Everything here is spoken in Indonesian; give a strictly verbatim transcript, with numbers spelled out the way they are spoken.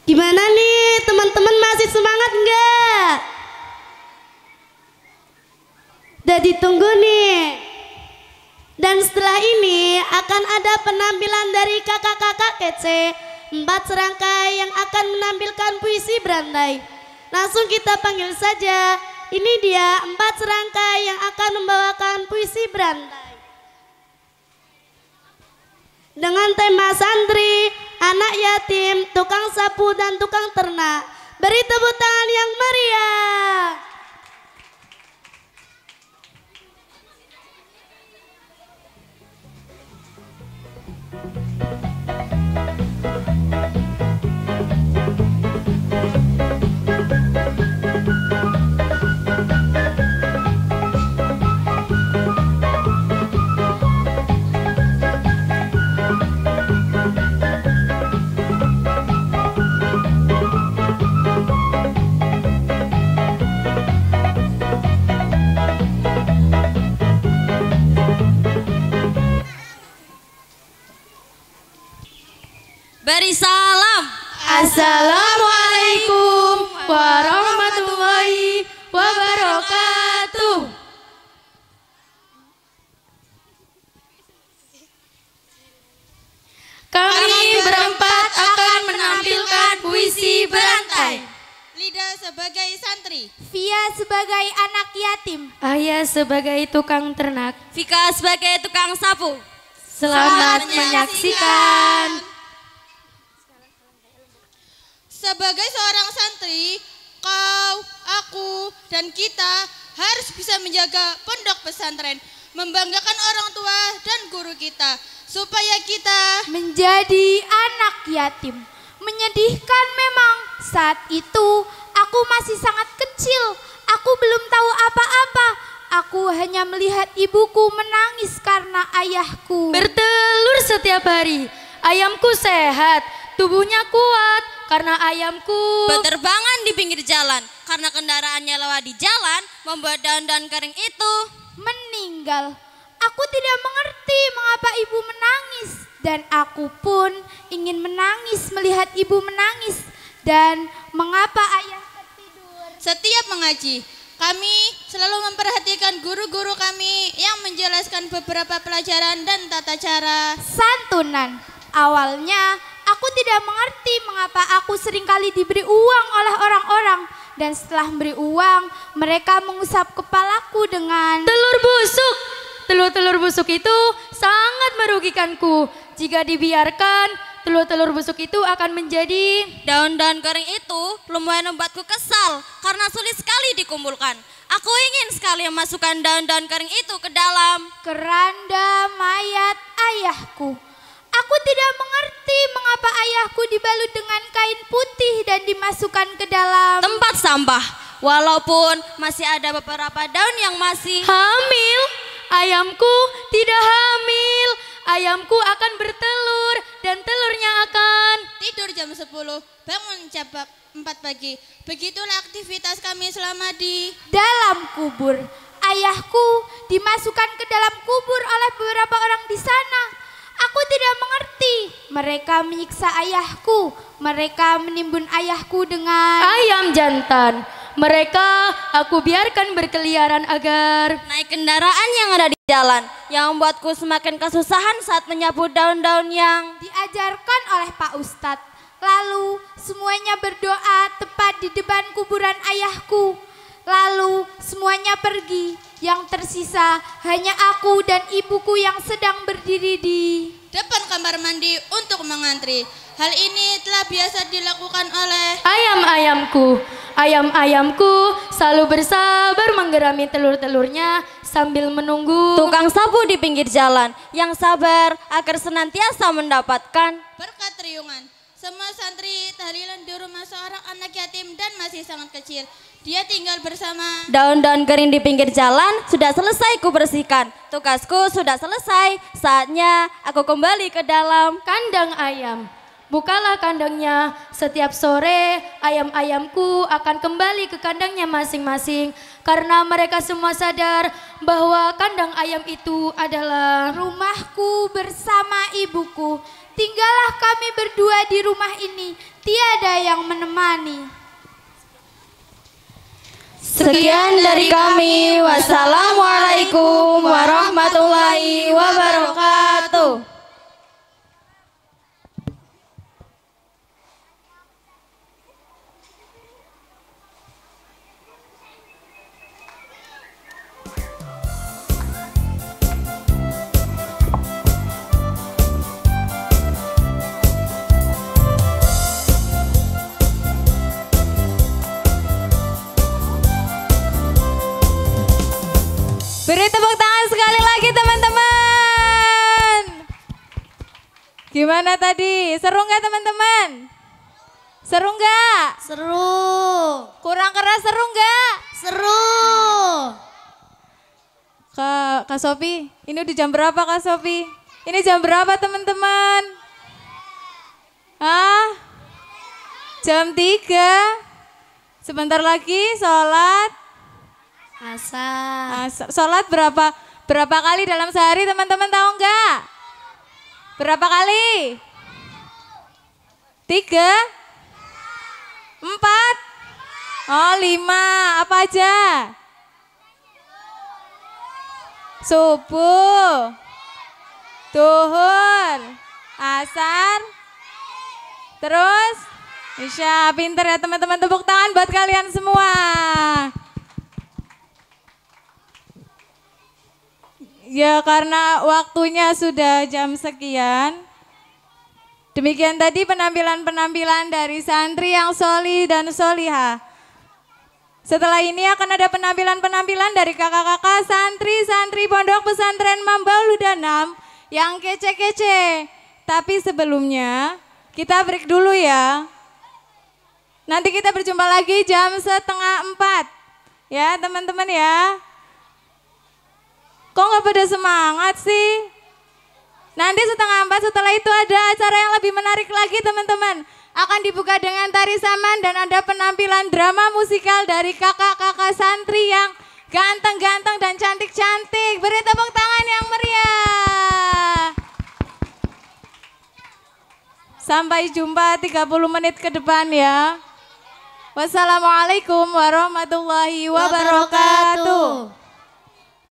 Gimana nih teman-teman, masih semangat nggak? Udah ditunggu nih. Dan setelah ini akan ada penampilan dari kakak-kakak kece, empat serangkai yang akan menampilkan puisi berantai. Langsung kita panggil saja. Ini dia empat serangkai yang akan membawakan puisi berantai dengan tema santri, anak yatim, tukang sapu dan tukang ternak. Beri tepuk tangan yang meriah. Beri salam. Assalamualaikum warahmatullahi wabarakatuh. Kami berempat akan menampilkan puisi berantai. Lida sebagai santri, Via sebagai anak yatim, Ayah sebagai tukang ternak. Vika sebagai tukang sapu. Selamat menyaksikan. sebagai seorang santri, kau, aku, dan kita harus bisa menjaga pondok pesantren, membanggakan orang tua dan guru kita, supaya kita menjadi anak yatim. Menyedihkan memang, saat itu aku masih sangat kecil, aku belum tahu apa-apa. Aku hanya melihat ibuku menangis karena ayahku Bertelur setiap hari. Ayamku sehat, tubuhnya kuat karena ayamku Berterbangan di pinggir jalan karena kendaraannya lewat di jalan membuat daun-daun kering itu meninggal. Aku tidak mengerti mengapa ibu menangis, dan aku pun ingin menangis melihat ibu menangis, dan mengapa ayah tertidur. setiap mengaji, kami selalu memperhatikan guru-guru kami yang menjelaskan beberapa pelajaran dan tata cara Santunan. Awalnya aku tidak mengerti mengapa aku seringkali diberi uang oleh orang-orang, dan setelah memberi uang mereka mengusap kepalaku dengan telur busuk. Telur-telur busuk itu sangat merugikanku. Jika dibiarkan, telur-telur busuk itu akan menjadi daun-daun kering itu lumayan membuatku kesal karena sulit sekali dikumpulkan. Aku ingin sekali memasukkan daun-daun kering itu ke dalam keranda mayat ayahku. Aku tidak mengerti mengapa ayahku dibalut dengan kain putih dan dimasukkan ke dalam tempat sampah. Walaupun masih ada beberapa daun yang masih hamil. Ayamku tidak hamil. Ayamku akan bertelur dan telurnya akan tidur jam sepuluh, bangun jam empat pagi. Begitulah aktivitas kami selama di dalam kubur. Ayahku dimasukkan ke dalam kubur oleh beberapa orang di sana. Aku tidak mengerti. Mereka menyiksa ayahku. Mereka menimbun ayahku dengan ayam jantan. Mereka aku biarkan berkeliaran agar naik kendaraan yang ada di jalan, yang membuatku semakin kesusahan saat menyapu daun-daun yang diajarkan oleh Pak Ustadz. Lalu semuanya berdoa tepat di depan kuburan ayahku. Lalu semuanya pergi. Yang tersisa hanya aku dan ibuku yang sedang berdiri di depan kamar mandi untuk mengantri. Hal ini telah biasa dilakukan oleh ayam-ayamku. Ayam-ayamku selalu bersabar menggerami telur-telurnya sambil menunggu tukang sapu di pinggir jalan yang sabar agar senantiasa mendapatkan berkat riungan. Semua santri tahlilan di rumah seorang anak yatim dan masih sangat kecil. Dia tinggal bersama daun-daun kering di pinggir jalan. Sudah selesai ku bersihkan. Tugasku sudah selesai. Saatnya aku kembali ke dalam kandang ayam. Bukalah kandangnya. Setiap sore ayam-ayamku akan kembali ke kandangnya masing-masing. Karena mereka semua sadar bahwa kandang ayam itu adalah rumahku bersama ibuku. tinggallah kami berdua di rumah ini, tiada yang menemani. Sekian dari kami. Wassalamualaikum warahmatullahi wabarakatuh. Beri tepuk tangan sekali lagi teman-teman. Gimana tadi? Seru nggak teman-teman? Seru nggak? Seru. Kurang keras seru nggak? Seru. Kak, Kak Sofi, ini udah jam berapa Kak Sofi? Ini jam berapa teman-teman? Hah? Jam tiga. Sebentar lagi sholat. Asal. Asar. Sholat berapa berapa kali dalam sehari teman-teman tahu nggak? Berapa kali? Tiga? Empat? Oh lima, apa aja? Subuh, duhur, asar, terus Isya. Pinter ya teman-teman, tepuk tangan buat kalian semua. Ya karena waktunya sudah jam sekian, demikian tadi penampilan-penampilan dari santri yang soli dan solihah. Setelah ini akan ada penampilan-penampilan dari kakak-kakak santri-santri Pondok Pesantren Mambaul Huda yang kece-kece. Tapi sebelumnya kita break dulu ya. Nanti kita berjumpa lagi jam setengah empat. Ya teman-teman ya. Kok nggak pada semangat sih? Nanti setengah empat setelah itu ada acara yang lebih menarik lagi teman-teman. Akan dibuka dengan tari saman dan ada penampilan drama musikal dari kakak-kakak santri yang ganteng-ganteng dan cantik-cantik. Beri tepuk tangan yang meriah. Sampai jumpa tiga puluh menit ke depan ya. Wassalamualaikum warahmatullahi wabarakatuh.